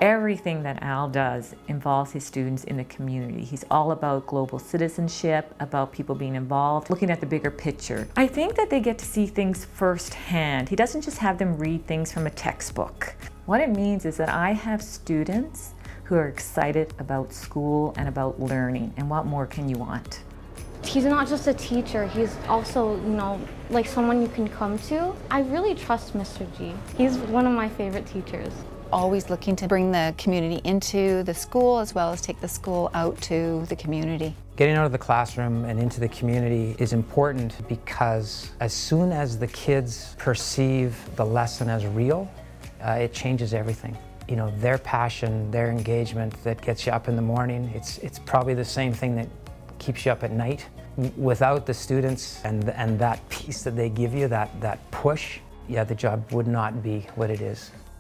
Everything that Al does involves his students in the community. He's all about global citizenship, about people being involved, looking at the bigger picture. I think that they get to see things firsthand. He doesn't just have them read things from a textbook. What it means is that I have students who are excited about school and about learning, and what more can you want? He's not just a teacher, he's also, like someone you can come to. I really trust Mr. G. He's one of my favorite teachers. Always looking to bring the community into the school as well as take the school out to the community. Getting out of the classroom and into the community is important because as soon as the kids perceive the lesson as real, it changes everything. You know, their passion, their engagement that gets you up in the morning, it's probably the same thing that keeps you up at night. Without the students and that piece that they give you, that push, yeah, the job would not be what it is.